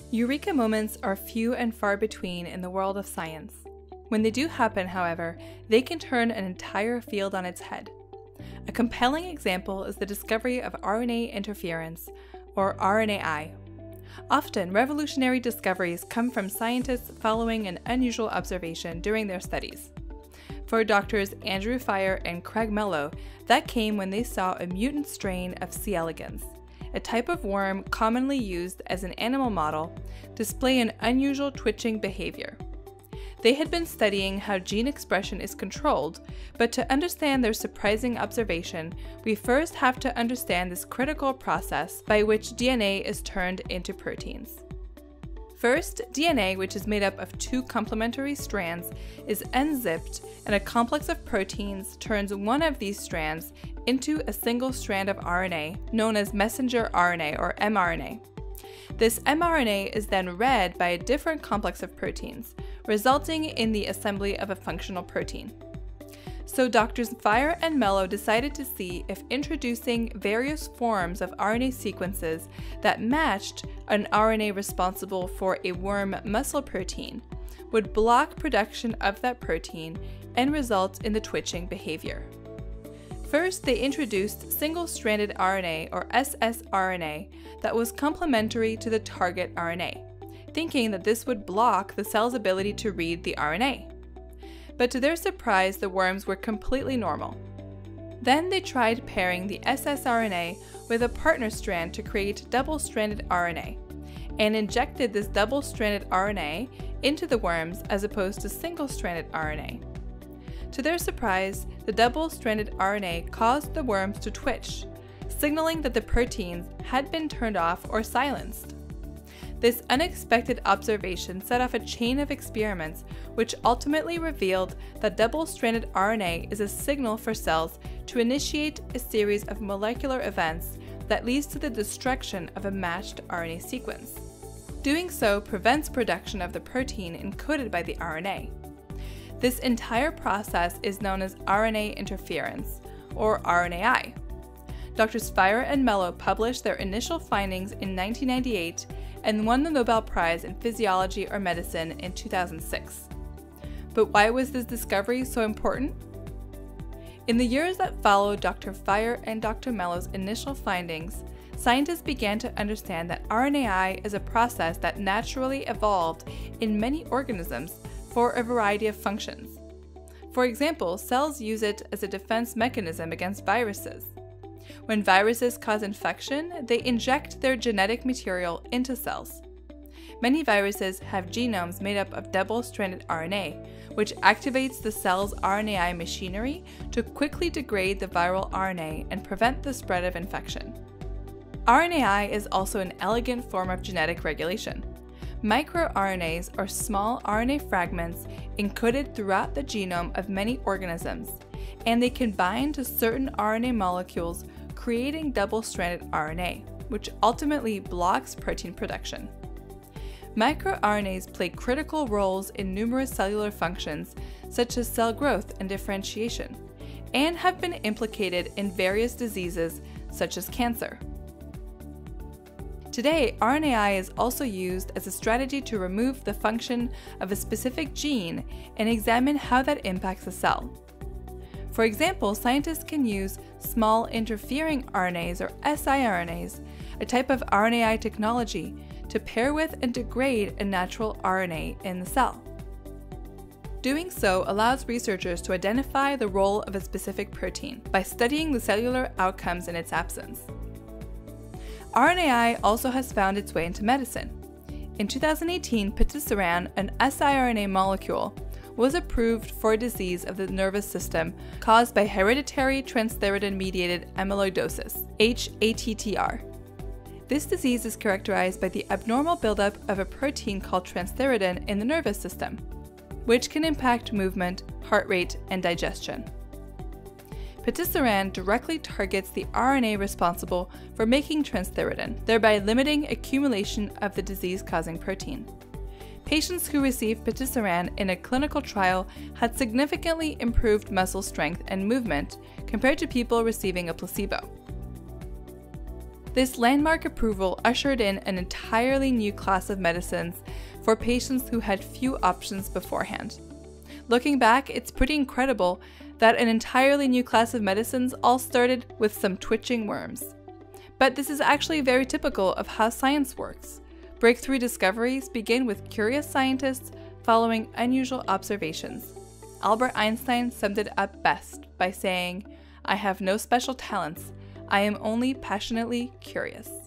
Eureka moments are few and far between in the world of science. When they do happen, however, they can turn an entire field on its head. A compelling example is the discovery of RNA interference, or RNAi. Often, revolutionary discoveries come from scientists following an unusual observation during their studies. For Drs. Andrew Fire and Craig Mello, that came when they saw a mutant strain of C. elegans, a type of worm commonly used as an animal model, display an unusual twitching behavior. They had been studying how gene expression is controlled, but to understand their surprising observation, we first have to understand this critical process by which DNA is turned into proteins. First, DNA, which is made up of two complementary strands, is unzipped, and a complex of proteins turns one of these strands into a single strand of RNA, known as messenger RNA or mRNA. This mRNA is then read by a different complex of proteins, resulting in the assembly of a functional protein. So Drs. Fire and Mello decided to see if introducing various forms of RNA sequences that matched an RNA responsible for a worm muscle protein would block production of that protein and result in the twitching behavior. First, they introduced single-stranded RNA, or ssRNA, that was complementary to the target RNA, thinking that this would block the cell's ability to read the RNA. But to their surprise, the worms were completely normal. Then they tried pairing the ssRNA with a partner strand to create double-stranded RNA, and injected this double-stranded RNA into the worms as opposed to single-stranded RNA. To their surprise, the double-stranded RNA caused the worms to twitch, signaling that the proteins had been turned off or silenced. This unexpected observation set off a chain of experiments which ultimately revealed that double-stranded RNA is a signal for cells to initiate a series of molecular events that leads to the destruction of a matched RNA sequence. Doing so prevents production of the protein encoded by the RNA. This entire process is known as RNA interference, or RNAi. Drs. Fire and Mello published their initial findings in 1998 and won the Nobel Prize in Physiology or Medicine in 2006. But why was this discovery so important? In the years that followed Dr. Fire and Dr. Mello's initial findings, scientists began to understand that RNAi is a process that naturally evolved in many organisms for a variety of functions. For example, cells use it as a defense mechanism against viruses. When viruses cause infection, they inject their genetic material into cells. Many viruses have genomes made up of double-stranded RNA, which activates the cell's RNAi machinery to quickly degrade the viral RNA and prevent the spread of infection. RNAi is also an elegant form of genetic regulation. MicroRNAs are small RNA fragments encoded throughout the genome of many organisms, and they can bind to certain RNA molecules, creating double-stranded RNA, which ultimately blocks protein production. MicroRNAs play critical roles in numerous cellular functions, such as cell growth and differentiation, and have been implicated in various diseases, such as cancer. Today, RNAi is also used as a strategy to remove the function of a specific gene and examine how that impacts a cell. For example, scientists can use small interfering RNAs or siRNAs, a type of RNAi technology, to pair with and degrade a natural RNA in the cell. Doing so allows researchers to identify the role of a specific protein by studying the cellular outcomes in its absence. RNAi also has found its way into medicine. In 2018, patisiran, an siRNA molecule, was approved for a disease of the nervous system caused by hereditary transthyretin-mediated amyloidosis, hATTR. This disease is characterized by the abnormal buildup of a protein called transthyretin in the nervous system, which can impact movement, heart rate, and digestion. Patisiran directly targets the RNA responsible for making transthyretin, thereby limiting accumulation of the disease-causing protein. Patients who received patisiran in a clinical trial had significantly improved muscle strength and movement compared to people receiving a placebo. This landmark approval ushered in an entirely new class of medicines for patients who had few options beforehand. Looking back, it's pretty incredible that an entirely new class of medicines all started with some twitching worms. But this is actually very typical of how science works. Breakthrough discoveries begin with curious scientists following unusual observations. Albert Einstein summed it up best by saying, "I have no special talents. I am only passionately curious."